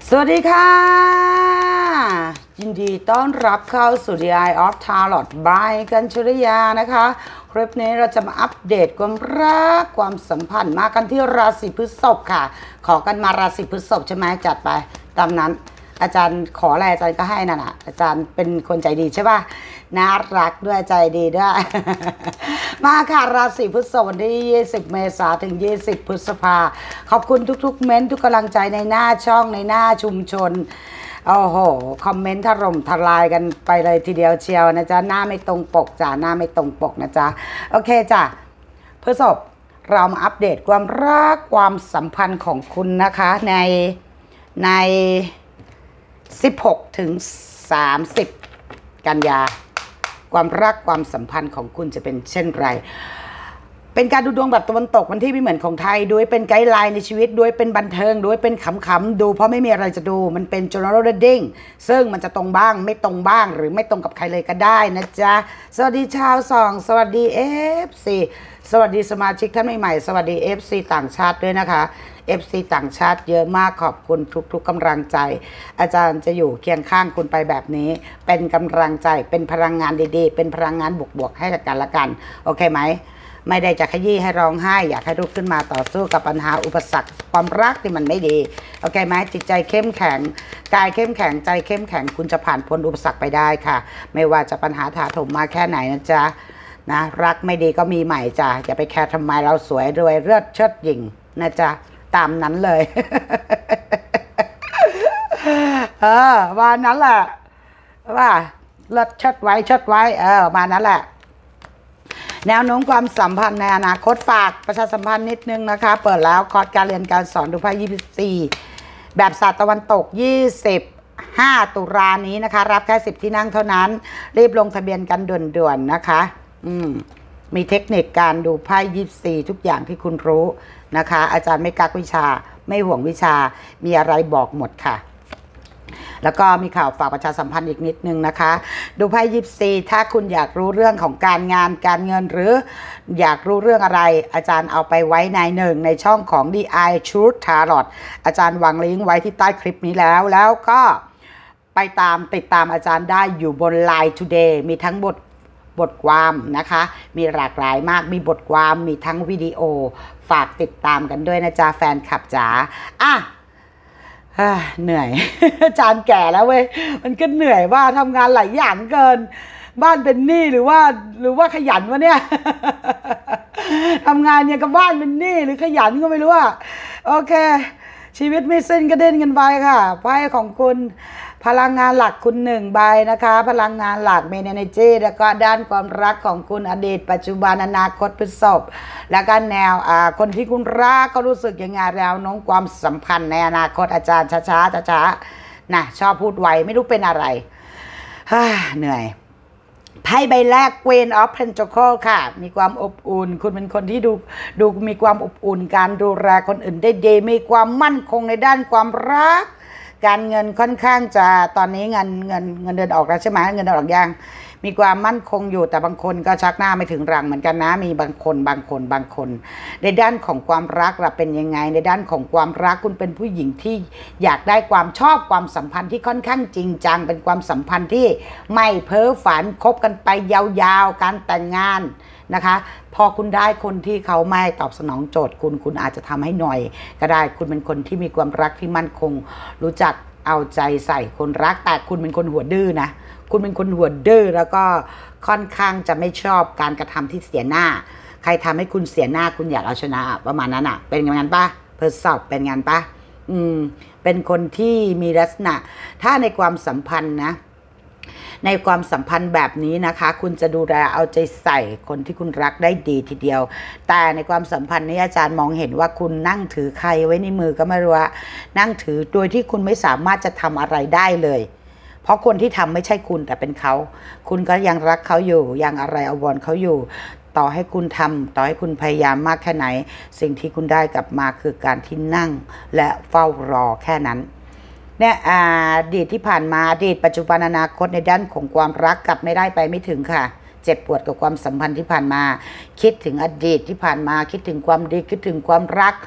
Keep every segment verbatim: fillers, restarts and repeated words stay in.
สวัสดีค่ะยินดีต้อนรับเข้าสู่ The Eye of Tarot by กัญจริยานะคะคลิปนี้เราจะมาอัปเดตความรักความสัมพันธ์มากันที่ราศีพฤษภค่ะขอกันมาราศีพฤษภใช่ไหมจัดไปตามนั้นอาจารย์ขออะไรอาจารย์ก็ให้นั่นน่ะอาจารย์เป็นคนใจดีใช่ป่ะน่ารักด้วยใจดีด้วย มาค่ะราศีพฤษภวันที่ยี่สิบเมษายนถึงยี่สิบพฤษภาขอบคุณทุกๆเม้นทุกกำลังใจในหน้าช่องในหน้าชุมชนโอ้โหคอมเมนต์ถล่มทลายกันไปเลยทีเดียวเชียวนะจ๊ะหน้าไม่ตรงปกจ้ะหน้าไม่ตรงปกนะจ๊ะโอเคจ้ะพฤษภเรามาอัปเดตความรักความสัมพันธ์ของคุณนะคะในในสิบหกถึงสามสิบกันยาความรักความสัมพันธ์ของคุณจะเป็นเช่นไรเป็นการดูดวงแบบตะวันตกมันที่ไม่เหมือนของไทยด้วยเป็นไกด์ไลน์ในชีวิตด้วยเป็นบันเทิงด้วยเป็นขำๆดูเพราะไม่มีอะไรจะดูมันเป็น general reading ซึ่งมันจะตรงบ้างไม่ตรงบ้างหรือไม่ตรงกับใครเลยก็ได้นะจ๊ะสวัสดีชาวสองสวัสดี เอฟ ซี สวัสดีสมาชิกท่านใหม่ๆสวัสดี เอฟ ซี ต่างชาติด้วยนะคะ เอฟ ซี ต่างชาติเยอะมากขอบคุณทุกๆกำลังใจอาจารย์จะอยู่เคียงข้างคุณไปแบบนี้เป็นกำลังใจเป็นพลังงานดีๆเป็นพลังงานบวกๆให้กันละกันโอเคไหมไม่ได้จะขยี้ให้ร้องไห้อยากให้ลุกขึ้นมาต่อสู้กับปัญหาอุปสรรคความรักที่มันไม่ดีโอเคไหมจิตใจเข้มแข็งกายเข้มแข็งใจเข้มแข็งคุณจะผ่านพ้นอุปสรรคไปได้ค่ะไม่ว่าจะปัญหาถาโถมมาแค่ไหนนะจ๊ะนะรักไม่ดีก็มีใหม่จ้ะอย่าไปแคร์ทำไมเราสวยรวยเลือดเชิดหยิ่งนะจ๊ะตามนั้นเลย เออว่านั้นแหละว่าเลิศเชิดไว้เชิดไว้เออมานั้นแหละแนวโน้มความสัมพันธ์ในอนาคตฝากประชาสัมพันธ์นิดนึงนะคะเปิดแล้วคอร์สการเรียนการสอนดูไพ่ยี่สิบสี่แบบศาสตร์ตะวันตกยี่สิบห้าตุลานี้นะคะรับแค่สิบที่นั่งเท่านั้นรีบลงทะเบียนกันด่วนๆนะคะอืมมีเทคนิคการดูไพ่ยี่สิบสี่ทุกอย่างที่คุณรู้นะคะอาจารย์ไม่กักวิชาไม่ห่วงวิชามีอะไรบอกหมดค่ะแล้วก็มีข่าวฝากประชาสัมพันธ์อีกนิดนึงนะคะดูไพ่ยิปซีถ้าคุณอยากรู้เรื่องของการงานการเงินหรืออยากรู้เรื่องอะไรอาจารย์เอาไปไว้ในหนึ่งในช่องของ The Eye Truth Tarot อาจารย์วางลิงก์ไว้ที่ใต้คลิปนี้แล้วแล้วก็ไปตามติดตามอาจารย์ได้อยู่บน ไลน์ Today มีทั้งบทบทความนะคะมีหลากหลายมากมีบทความมีทั้งวิดีโอฝากติดตามกันด้วยนะจ๊ะแฟนคลับจ๋าอ่ะเหนื่อย อาจารย์แก่แล้วเว้ยมันก็เหนื่อยว่าทำงานหลายอย่างเกินบ้านเป็นหนี้หรือว่าหรือว่าขยันวะเนี่ย ทำงานอย่างกับบ้านเป็นหนี้หรือขยันก็ไม่รู้อะโอเคชีวิตไม่สิ้นก็เด่นกันไปค่ะไพ่ของคุณพลังงานหลักคุณหนึ่งใบนะคะพลังงานหลักเมนเนเจอร์แล้วก็ด้านความรักของคุณอดีตปัจจุบันอนาคตพฤษภแล้วก็แนวอ่าคนที่คุณรักก็รู้สึกยังไงแล้วน้องความสัมพันธ์ในอนาคตอาจารย์ช้าช้าช้าช้านะชอบพูดไวไม่รู้เป็นอะไรเหนื่อยไพ่ใบแรก Queen of Pentacles ค่ะมีความอบอุ่นคุณเป็นคนที่ดูดูมีความอบอุ่นการดูแลคนอื่นได้ดีมีความมั่นคงในด้านความรักการเงินค่อนข้างจะตอนนี้เงินเงินเงินเดือนออกแล้วใช่ไหมเงินเดือนออกยังมีความมั่นคงอยู่แต่บางคนก็ชักหน้าไม่ถึงรังเหมือนกันนะมีบางคนบางคนบางคนในด้านของความรักเราเป็นยังไงในด้านของความรักคุณเป็นผู้หญิงที่อยากได้ความชอบความสัมพันธ์ที่ค่อนข้างจริงจังเป็นความสัมพันธ์ที่ไม่เพ้อฝันคบกันไปยาวๆการแต่งงานนะคะพอคุณได้คนที่เขาไม่ตอบสนองโจทย์คุณคุณอาจจะทำให้หน่อยก็ได้คุณเป็นคนที่มีความรักที่มั่นคงรู้จักเอาใจใส่คนรักแต่คุณเป็นคนหัวดื้อนะคุณเป็นคนหัวดื้อแล้วก็ค่อนข้างจะไม่ชอบการกระทำที่เสียหน้าใครทำให้คุณเสียหน้าคุณอยากเอาชนะประมาณนั้นอ่ะเป็นงานปะเพอร์สอบเป็นงานปะอืมเป็นคนที่มีลักษณะถ้าในความสัมพันธ์นะในความสัมพันธ์แบบนี้นะคะคุณจะดูแลเอาใจใส่คนที่คุณรักได้ดีทีเดียวแต่ในความสัมพันธ์นี้อาจารย์มองเห็นว่าคุณนั่งถือใครไว้ในมือก็ไม่รู้ว่านั่งถือโดยที่คุณไม่สามารถจะทำอะไรได้เลยเพราะคนที่ทำไม่ใช่คุณแต่เป็นเขาคุณก็ยังรักเขาอยู่ยังอะไรอวรเขาอยู่ต่อให้คุณทำต่อให้คุณพยายามมากแค่ไหนสิ่งที่คุณได้กลับมาคือการที่นั่งและเฝ้ารอแค่นั้นเนี่ยอดีตที่ผ่านมาอดีตปัจจุบันอนาคตในด้านของความรักกลับไม่ได้ไปไม่ถึงค่ะเจ็บปวดกับความสัมพันธ์ที่ผ่านมาคิดถึงอดีตที่ผ่านมาคิดถึงความดีคิดถึงความรัก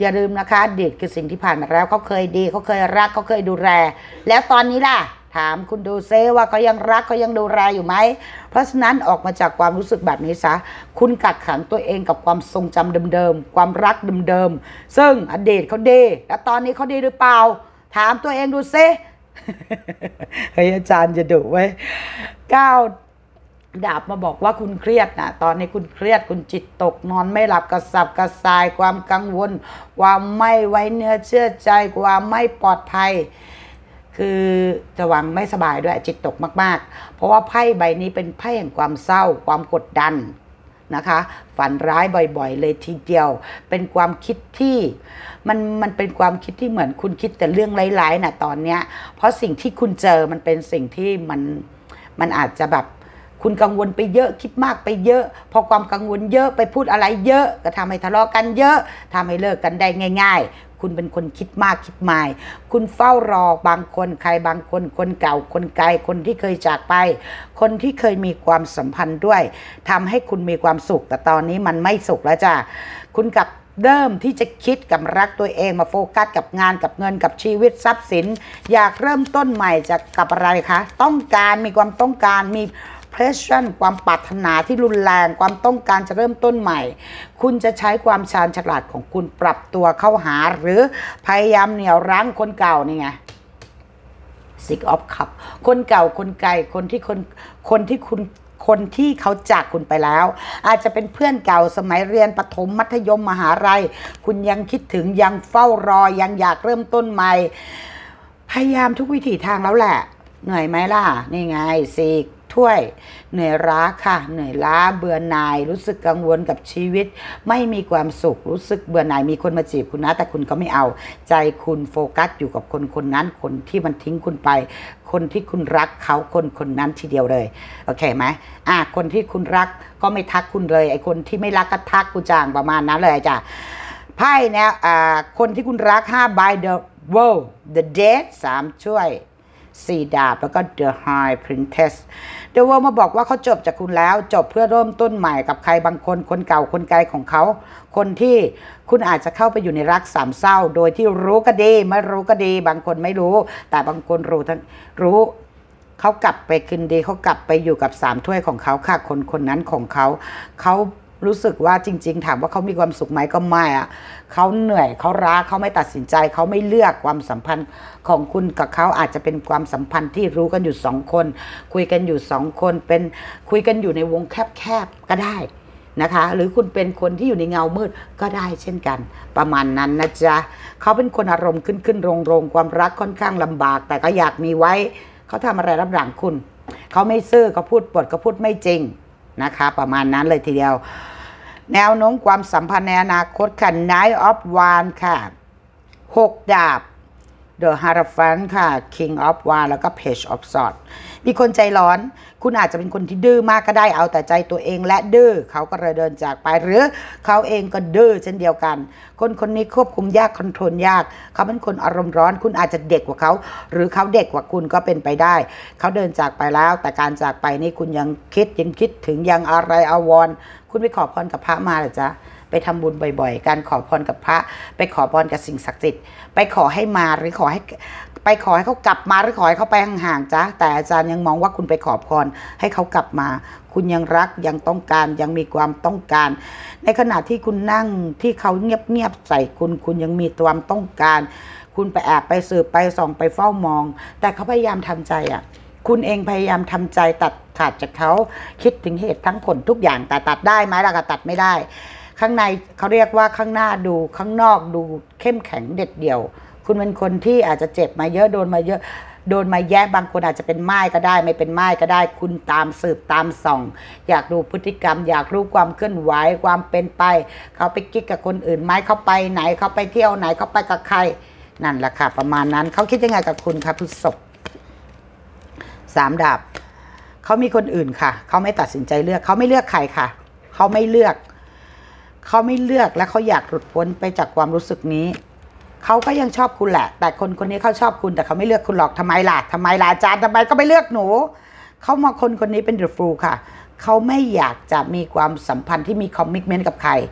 อย่าลืมนะคะอดีตคือสิ่งที่ผ่านมาแล้วเขาเคยดีเขาเคยรักเขาเคยดูแลแล้วตอนนี้ล่ะถามคุณดูเซว่าเขายังรักเขายังดูแลอยู่ไหมเพราะฉะนั้นออกมาจากความรู้สึกแบบนี้ซะคุณกักขังตัวเองกับความทรงจำเดิมๆความรักเดิมๆซึ่งอดีตเขาดีแล้วตอนนี้เขาดีหรือเปล่าถามตัวเองดูเซ เฮ้ยอาจารย์จะดุไว้ก้าวดาบมาบอกว่าคุณเครียดนะตอนนี้คุณเครียดคุณจิตตกนอนไม่หลับกระสับกระส่ายความกังวลความไม่ไว้เนื้อเชื่อใจความไม่ปลอดภัยคือจะหวังไม่สบายด้วยจิตตกมากๆเพราะว่าไพ่ใบนี้เป็นไพ่แห่งความเศร้าความกดดันนะคะฝันร้ายบ่อยๆเลยทีเดียวเป็นความคิดที่มันมันเป็นความคิดที่เหมือนคุณคิดแต่เรื่องร้ายๆนะตอนเนี้ยเพราะสิ่งที่คุณเจอมันเป็นสิ่งที่มันมันอาจจะแบบคุณกังวลไปเยอะคิดมากไปเยอะพอความกังวลเยอะไปพูดอะไรเยอะก็ทำให้ทะเลาะกันเยอะทำให้เลิกกันได้ง่ายๆคุณเป็นคนคิดมากคิดมายคุณเฝ้ารอบางคนใครบางคนคนเก่าคนไกลคนที่เคยจากไปคนที่เคยมีความสัมพันธ์ด้วยทำให้คุณมีความสุขแต่ตอนนี้มันไม่สุขแล้วจ้ะคุณกับเริ่มที่จะคิดกับรักตัวเองมาโฟกัสกับงานกับเงินกับชีวิตทรัพย์สินอยากเริ่มต้นใหม่จะกับอะไรคะต้องการมีความต้องการมีเพรสชั่นความปรารถนาที่รุนแรงความต้องการจะเริ่มต้นใหม่คุณจะใช้ความชาญฉลาดของคุณปรับตัวเข้าหาหรือพยายามเหนี่ยวรั้งคนเก่านี่ไง Six of Cups คนเก่าคนไกลคนที่คนคนที่คุณคนที่เขาจากคุณไปแล้วอาจจะเป็นเพื่อนเก่าสมัยเรียนประถมมัธยมมหาลัยคุณยังคิดถึงยังเฝ้ารอยังอยากเริ่มต้นใหม่พยายามทุกวิถีทางแล้วแหละเหนื่อยไหมล่ะนี่ไงสี่ถ้วยเหนื่อยล้าค่ะเหนื่อยล้าเบื่อหน่ายรู้สึกกังวลกับชีวิตไม่มีความสุขรู้สึกเบื่อหน่ายมีคนมาจีบคุณนะแต่คุณก็ไม่เอาใจคุณโฟกัสอยู่กับคนคนนั้นคนที่มันทิ้งคุณไปคนที่คุณรักเขาคนคนนั้นทีเดียวเลยโอเคไหมอ่ะคนที่คุณรักก็ไม่ทักคุณเลยไอ้คนที่ไม่รักก็ทักกูจางประมาณนั้นเลยจ้ะไพ่เนี่ยอ่าคนที่คุณรักห้า by the world the dead สามช่วยสี่ดาบแล้วก็ The High Princess The World มาบอกว่าเขาจบจากคุณแล้วจบเพื่อเริ่มต้นใหม่กับใครบางคนคนเก่าคนไกลของเขาคนที่คุณอาจจะเข้าไปอยู่ในรักสามเศร้าโดยที่รู้ก็ดีไม่รู้ก็ดีบางคนไม่รู้แต่บางคนรู้ทั้งรู้เขากลับไปคืนดีเขากลับไปอยู่กับสามถ้วยของเขาค่ะคนคนนั้นของเขาเขารู้สึกว่าจริงๆถามว่าเขามีความสุขไหมก็ไม่อะเขาเหนื่อยเขารักเขาไม่ตัดสินใจเขาไม่เลือกความสัมพันธ์ของคุณกับเขาอาจจะเป็นความสัมพันธ์ที่รู้กันอยู่สองคนคุยกันอยู่สองคนเป็นคุยกันอยู่ในวงแคบๆก็ได้นะคะหรือคุณเป็นคนที่อยู่ในเงามืดก็ได้เช่นกันประมาณนั้นนะจ๊ะเขาเป็นคนอารมณ์ขึ้นขึ้นลงลงความรักค่อนข้างลำบากแต่ก็อยากมีไว้เขาทำอะไรรับหลังคุณเขาไม่ซื่อเขาพูดปดเขาพูดไม่จริงนะคะประมาณนั้นเลยทีเดียวแนวโน้มความสัมพันธ์ในอนาคตค่ะ Nine of Wands ค่ะหกดาบ The Hierophant ค่ะ King of Wands แล้วก็ Page of Swords มีคนใจร้อนคุณอาจจะเป็นคนที่ดื้อมากก็ได้เอาแต่ใจตัวเองและดื้อเขาก็เลยเดินจากไปหรือเขาเองก็ดื้อเช่นเดียวกันคนคนนี้ควบคุมยากคอนโทรลยากเขาเป็นคนอารมณ์ร้อนคุณอาจจะเด็กกว่าเขาหรือเขาเด็กกว่าคุณก็เป็นไปได้เขาเดินจากไปแล้วแต่การจากไปนี่คุณยังคิดยังคิดถึงยังอะไรอาวรณ์คุณไปขอพรกับพระมาหรือจ๊ะไปทำบุญบ่อยๆการขอพรกับพระไปขอพรกับสิ่งศักดิ์สิทธิ์ไปขอให้มาหรือขอให้ไปขอให้เขากลับมาหรือขอให้เขาไปห่างๆจ้ะแต่อาจารย์ยังมองว่าคุณไปขอพรให้เขากลับมาคุณยังรักยังต้องการยังมีความต้องการในขณะที่คุณนั่งที่เขาเงียบๆใส่คุณคุณยังมีความต้องการคุณไปแอบไปสืบไปส่องไปเฝ้ามองแต่เขาพยายามทำใจอ่ะคุณเองพยายามทำใจตัดขาดจากเขาคิดถึงเหตุทั้งผลทุกอย่างแต่ตัดได้ไหมล่ะก็ตัดไม่ได้ข้างในเขาเรียกว่าข้างหน้าดูข้างนอกดูเข้มแข็งเด็ดเดี่ยวคุณเป็นคนที่อาจจะเจ็บมาเยอะโดนมาเยอะโดนมาแย่บางคนอาจจะเป็นไม้ก็ได้ไม่เป็นไม้ก็ได้คุณตามสืบตามส่องอยากดูพฤติกรรมอยากรู้ความเคลื่อนไหวความเป็นไปเขาไปกิ๊กกับคนอื่นไหมเขาไปไหนเขาไปเที่ยวไหนเขาไปกับใครนั่นแหละค่ะประมาณนั้นเขาคิดยังไงกับคุณคะพฤษภสามดาบเขามีคนอื่นค่ะเขาไม่ตัดสินใจเลือกเขาไม่เลือกใครค่ะเขาไม่เลือกเขาไม่เลือกและเขาอยากหลุดพ้นไปจากความรู้สึกนี้เขาก็ยังชอบคุณแหละแต่คนคนนี้เขาชอบคุณแต่เขาไม่เลือกคุณหรอกทำไมล่ะทำไมล่ะอาจารย์ทำไมก็ไม่เลือกหนูเขามาคนคนนี้เป็น The Fool ค่ะเขาไม่อยากจะมีความสัมพันธ์ที่มีคอมมิตเมนต์กับใคร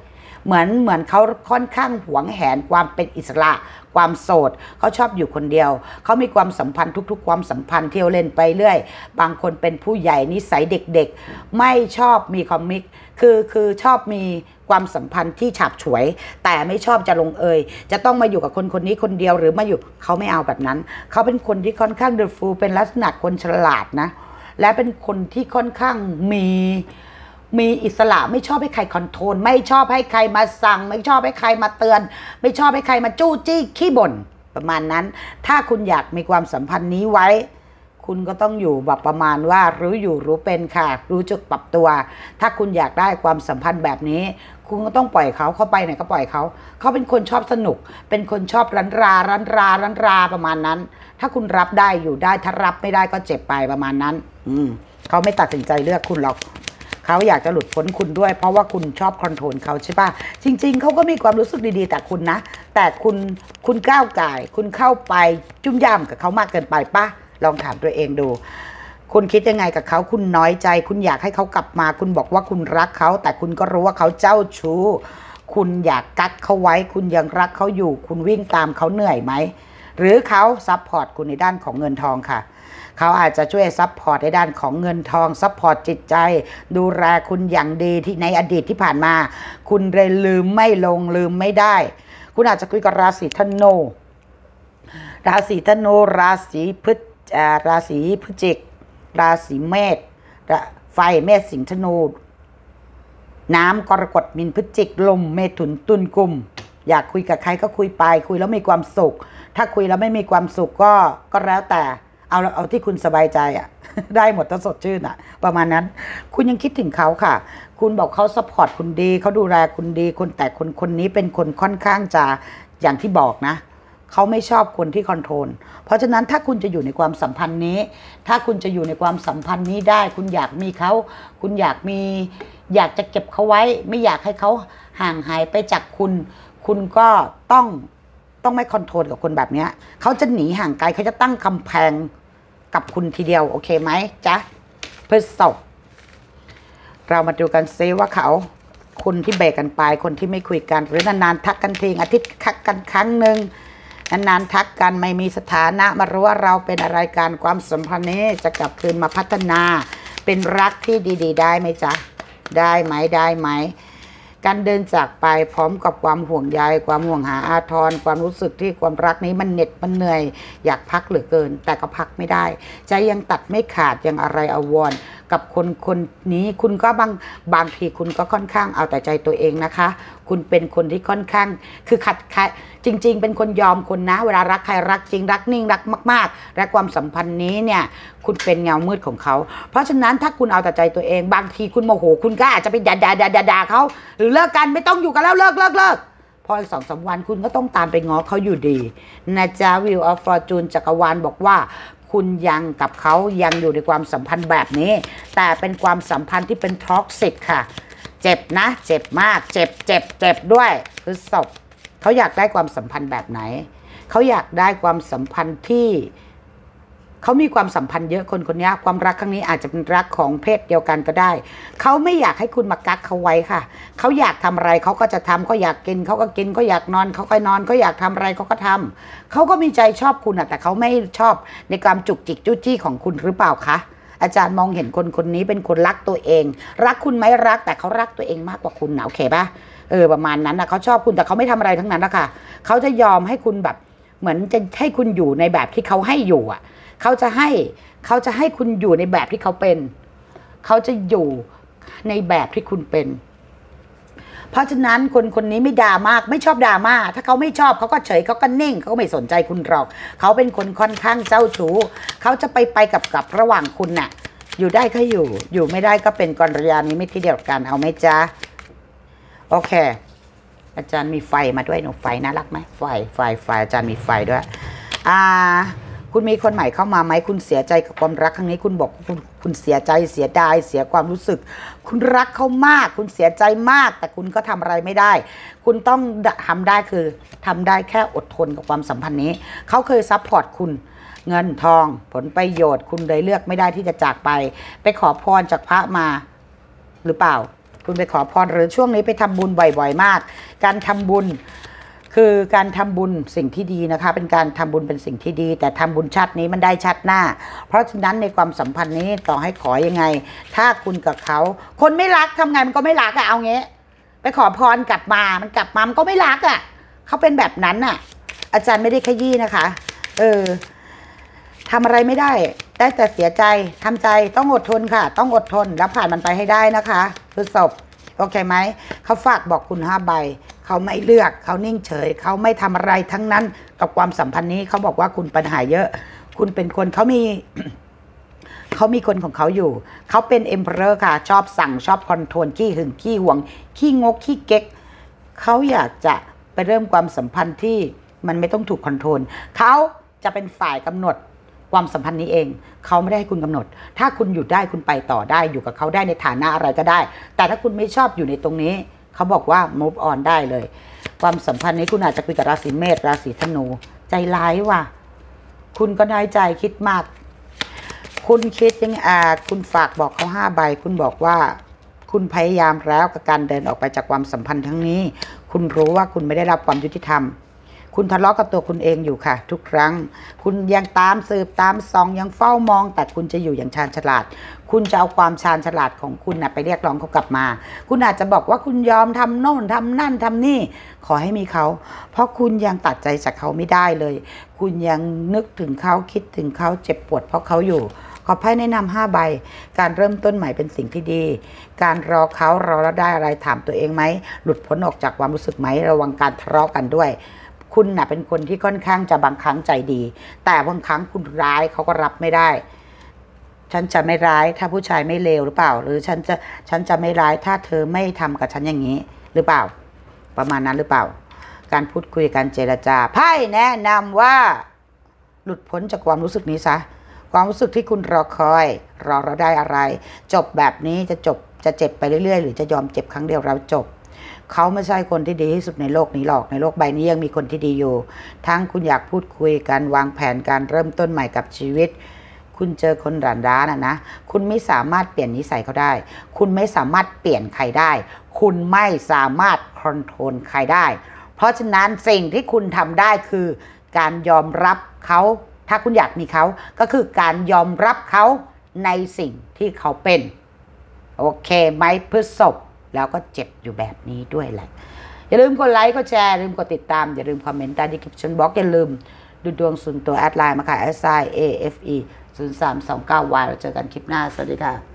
เหมือนเหมือนเขาค่อนข้างหวงแหนความเป็นอิสระความโสดเขาชอบอยู่คนเดียวเขามีความสัมพันธ์ทุกๆความสัมพันธ์เที่ยวเล่นไปเรื่อยบางคนเป็นผู้ใหญ่นิสัยเด็กๆไม่ชอบมีคอมมิกคือคือชอบมีความสัมพันธ์ที่ฉาบฉวยแต่ไม่ชอบจะลงเอยจะต้องมาอยู่กับคนคนนี้คนเดียวหรือมาอยู่เขาไม่เอาแบบนั้นเขาเป็นคนที่ค่อนข้างเดอะฟูลเป็นลักษณะคนฉลาดนะและเป็นคนที่ค่อนข้างมีมีอิสระไม่ชอบให้ใครคอนโทรลไม่ชอบให้ใครมาสั่งไม่ชอบให้ใครมาเตือนไม่ชอบให้ใครมาจู้จี้ขี้บ่นประมาณนั้นถ้าคุณอยากมีความสัมพันธ์นี้ไว้คุณก็ต้องอยู่แบบประมาณว่ารู้อยู่รู้เป็นค่ะรู้จักปรับตัวถ้าคุณอยากได้ความสัมพันธ์แบบนี้คุณก็ต้องปล่อยเขาเข้าไปไหนก็ปล่อยเขาเขาเป็นคนชอบสนุกเป็นคนชอบรันรารันรารันราประมาณนั้นถ้าคุณรับได้อยู่ได้ถ้ารับไม่ได้ก็เจ็บไปประมาณนั้นอืมเขาไม่ตัดสินใจเลือกคุณหรอกเขาอยากจะหลุดพ้นคุณด้วยเพราะว่าคุณชอบคอนโทรลเขาใช่ปะจริงๆเขาก็มีความรู้สึกดีๆแต่คุณนะแต่คุณคุณก้าวไก่คุณเข้าไปจุ่มย่ำกับเขามากเกินไปปะลองถามตัวเองดูคุณคิดยังไงกับเขาคุณน้อยใจคุณอยากให้เขากลับมาคุณบอกว่าคุณรักเขาแต่คุณก็รู้ว่าเขาเจ้าชู้คุณอยากกักเขาไว้คุณยังรักเขาอยู่คุณวิ่งตามเขาเหนื่อยไหมหรือเขาซัพพอร์ตคุณในด้านของเงินทองค่ะเขาอาจจะช่วยซัพพอร์ตในด้านของเงินทองซัพพอร์ตจิตใจดูแลคุณอย่างดีที่ในอดีตที่ผ่านมาคุณเลยลืมไม่ลงลืมไม่ได้คุณอาจจะคุยกับราศีธนูราศีธนูราศีพฤศราศีพฤศจิกราศีเมษไฟเมษสิงห์ธนูน้ำกรกฎมีนพฤศจิกลมเมถุนตุลกุมอยากคุยกับใครก็คุยไปคุยแล้วมีความสุขถ้าคุยแล้วไม่มีความสุขก็ก็แล้วแต่เอาเอาที่คุณสบายใจอ่ะได้หมดถ้าสดชื่นอ่ะประมาณนั้นคุณยังคิดถึงเขาค่ะคุณบอกเขาซัพพอร์ตคุณดีเขาดูแลคุณดีคนแต่คนคนนี้เป็นคนค่อนข้างจะอย่างที่บอกนะเขาไม่ชอบคนที่คอนโทรลเพราะฉะนั้นถ้าคุณจะอยู่ในความสัมพันธ์นี้ถ้าคุณจะอยู่ในความสัมพันธ์นี้ได้คุณอยากมีเขาคุณอยากมีอยากจะเก็บเขาไว้ไม่อยากให้เขาห่างหายไปจากคุณคุณก็ต้องต้องไม่คอนโทรลกับคนแบบนี้เขาจะหนีห่างไกลเขาจะตั้งกำแพงกับคุณทีเดียวโอเคไหมจ๊ะพฤษภเรามาดูกันซิว่าเขาคุณที่เบรกกันไปคนที่ไม่คุยกันหรือนานๆทักกันทีอาทิตย์ทักกันครั้งหนึ่งนานๆทักกันไม่มีสถานะมารู้ว่าเราเป็นอะไรกันความสัมพันธ์นี้จะกลับคืนมาพัฒนาเป็นรักที่ดีๆได้ไหมจ๊ะได้ไหมได้ไหมการเดินจากไปพร้อมกับความห่วงใยความห่วงหาอาทรความรู้สึกที่ความรักนี้มันเหน็ดมันเหนื่อยอยากพักเหลือเกินแต่ก็พักไม่ได้ใจยังตัดไม่ขาดยังอะไรอาวรณ์กับคนคนนี้คุณก็บางบางทีคุณก็ค่อนข้างเอาแต่ใจตัวเองนะคะคุณเป็นคนที่ค่อนข้างคือขัดขัดจริงๆเป็นคนยอมคนนะเวลารักใครรักจริงรักนิ่งรักมากๆและความสัมพันธ์นี้เนี่ยคุณเป็นเงามืดของเขาเพราะฉะนั้นถ้าคุณเอาแต่ใจตัวเองบางทีคุณโมโหคุณก็อาจจะไปด่าด่าด่าด่าเขาหรือเลิกกันไม่ต้องอยู่กันแล้วเลิกเลิกเลิกพออีกสองสามวันคุณก็ต้องตามไปง้อเขาอยู่ดีนะจ๊ะวิวออฟฟอร์จูนจักรวาลบอกว่าคุณยังกับเขายังอยู่ในความสัมพันธ์แบบนี้แต่เป็นความสัมพันธ์ที่เป็นท็อกซิกค่ะเจ็บนะเจ็บมากเจ็บเจ็บเจ็บด้วยคือศพเขาอยากได้ความสัมพันธ์แบบไหนเขาอยากได้ความสัมพันธ์ที่เขามีความสัมพันธ์เยอะคนคนนี้ความรักครั้งนี้อาจจะเป็นรักของเพศเดียวกันก็ได้เขาไม่อยากให้คุณมากักเขาไว้ค่ะเขาอยากทำอะไรเขาก็จะทำเขาอยากกินเขาก็กินเขาอยากนอนเขาก็นอนเขาอยากทำอะไรเขาก็ทำเขาก็มีใจชอบคุณแต่เขาไม่ชอบในความจุกจิกจุ้จี้ของคุณหรือเปล่าคะอาจารย์มองเห็นคนคนนี้เป็นคนรักตัวเองรักคุณไหมรักแต่เขารักตัวเองมากกว่าคุณนะโอเคป่ะเออประมาณนั้นนะเขาชอบคุณแต่เขาไม่ทำอะไรทั้งนั้นนะคะเขาจะยอมให้คุณแบบเหมือนจะให้คุณอยู่ในแบบที่เขาให้อยู่อ่ะเขาจะให้เขาจะให้คุณอยู่ในแบบที่เขาเป็นเขาจะอยู่ในแบบที่คุณเป็นเพราะฉะนั้นคนคนนี้ไม่ด่ามากไม่ชอบด่ามาถ้าเขาไม่ชอบเขาก็เฉยเขาก็นิ่งเขาไม่สนใจคุณหรอกเขาเป็นคนค่อนข้างเจ้าชู้เขาจะไปไปกับกับระหว่างคุณน่ะอยู่ได้ก็อยู่อยู่ไม่ได้ก็เป็นกัลยาณมิตรที่เดียวกันเอาไหมจ๊ะโอเคอาจารย์มีไฟมาด้วยหนูไฟน่ารักไหมไฟไฟไฟอาจารย์มีไฟด้วยอ่าคุณมีคนใหม่เข้ามาไหมคุณเสียใจกับความรักครั้งนี้คุณบอกคุณคุณเสียใจเสียดายเสียความรู้สึกคุณรักเขามากคุณเสียใจมากแต่คุณก็ทำอะไรไม่ได้คุณต้องทำได้คือทำได้แค่อดทนกับความสัมพันธ์นี้เขาเคยซัพพอร์ตคุณเงินทองผลประโยชน์คุณเลยเลือกไม่ได้ที่จะจากไปไปขอพรจากพระมาหรือเปล่าคุณไปขอพรหรือช่วงนี้ไปทำบุญบ่อยๆมากการทำบุญคือการทำบุญสิ่งที่ดีนะคะเป็นการทำบุญเป็นสิ่งที่ดีแต่ทำบุญชาตินี้มันได้ชาติหน้าเพราะฉะนั้นในความสัมพันธ์นี้ต่อให้ขอยังไงถ้าคุณกับเขาคนไม่รักทำไงมันก็ไม่รักอะเอาเงี้ยไปขอพรกลับมามันกลับมามันก็ไม่รักอะเขาเป็นแบบนั้นอะอาจารย์ไม่ได้ขยี้นะคะเออทำอะไรไม่ได้ได้แต่เสียใจทำใจต้องอดทนค่ะต้องอดทนแล้วผ่านมันไปให้ได้นะคะพฤษภโอเคไหมเขาฝากบอกคุณห้าใบเขาไม่เลือกเขานิ่งเฉยเขาไม่ทำอะไรทั้งนั้นกับความสัมพันธ์นี้เขาบอกว่าคุณปัญหาเยอะคุณเป็นคนเขามี เขามีคนของเขาอยู่เขาเป็นเอ็มเพอเรอร์ค่ะชอบสั่งชอบคอนโทรลขี้หึงขี้หวงขี้งกขี้เก๊กเขาอยากจะไปเริ่มความสัมพันธ์ที่มันไม่ต้องถูกคอนโทรลเขาจะเป็นฝ่ายกำหนดความสัมพันธ์นี้เองเขาไม่ได้ให้คุณกำหนดถ้าคุณอยู่ได้คุณไปต่อได้อยู่กับเขาได้ในฐานะอะไรก็ได้แต่ถ้าคุณไม่ชอบอยู่ในตรงนี้เขาบอกว่า move on ได้เลยความสัมพันธ์นี้คุณอาจจะคุยกับราศีเมษราศีธนูใจร้ายว่ะคุณก็ได้ใจคิดมากคุณคิดยังอ่าคุณฝากบอกเขาห้าใบคุณบอกว่าคุณพยายามแล้วกับการเดินออกไปจากความสัมพันธ์ทั้งนี้คุณรู้ว่าคุณไม่ได้รับความยุติธรรมคุณทะเลาะกับตัวคุณเองอยู่ค่ะทุกครั้งคุณยังตามสืบตามส่องยังเฝ้ามองแต่คุณจะอยู่อย่างชาญฉลาดคุณจะเอาความชาญฉลาดของคุณนะไปเรียกร้องเขากลับมาคุณอาจจะบอกว่าคุณยอมทำโน่นทำนั่นทำนี่ขอให้มีเขาเพราะคุณยังตัดใจจากเขาไม่ได้เลยคุณยังนึกถึงเขาคิดถึงเขาเจ็บปวดเพราะเขาอยู่ขอไพ่แนะนำห้าใบการเริ่มต้นใหม่เป็นสิ่งที่ดีการรอเขารอแล้วได้อะไรถามตัวเองไหมหลุดพ้นออกจากความรู้สึกไหมระวังการทะเลาะกันด้วยคุณน่ะเป็นคนที่ค่อนข้างจะบางครั้งใจดีแต่บางครั้งคุณร้ายเขาก็รับไม่ได้ฉันจะไม่ร้ายถ้าผู้ชายไม่เลวหรือเปล่าหรือฉันจะฉันจะไม่ร้ายถ้าเธอไม่ทำกับฉันอย่างนี้หรือเปล่าประมาณนั้นหรือเปล่าการพูดคุยการเจรจาไพ่แนะนำว่าหลุดพ้นจากความรู้สึกนี้ซะความรู้สึกที่คุณรอคอยรอเราได้อะไรจบแบบนี้จะจบจะเจ็บไปเรื่อยๆหรือจะยอมเจ็บครั้งเดียวเราจบเขาไม่ใช่คนที่ดีที่สุดในโลกนี้หรอกในโลกใบนี้ยังมีคนที่ดีอยู่ทั้งคุณอยากพูดคุยการวางแผนการเริ่มต้นใหม่กับชีวิตคุณเจอคนด่านร้านนะนะคุณไม่สามารถเปลี่ยนนิสัยเขาได้คุณไม่สามารถเปลี่ยนใครได้คุณไม่สามารถคอนโทรลใครได้เพราะฉะนั้นสิ่งที่คุณทำได้คือการยอมรับเขาถ้าคุณอยากมีเขาก็คือการยอมรับเขาในสิ่งที่เขาเป็นโอเคไหมพฤษภแล้วก็เจ็บอยู่แบบนี้ด้วยแหละอย่าลืมกดไลค์กดแชร์อย่าลืมกดติดตามอย่าลืมคอมเมนต์ใต้ดีคริปชั่นบ็อกซ์อย่าลืมดูดวงส่วนตัวแอดไลน์มาค่ะ เอส ไอ เอ เอฟ อี ศูนย์ สาม สอง เก้า วาย เราเจอกันคลิปหน้าสวัสดีค่ะ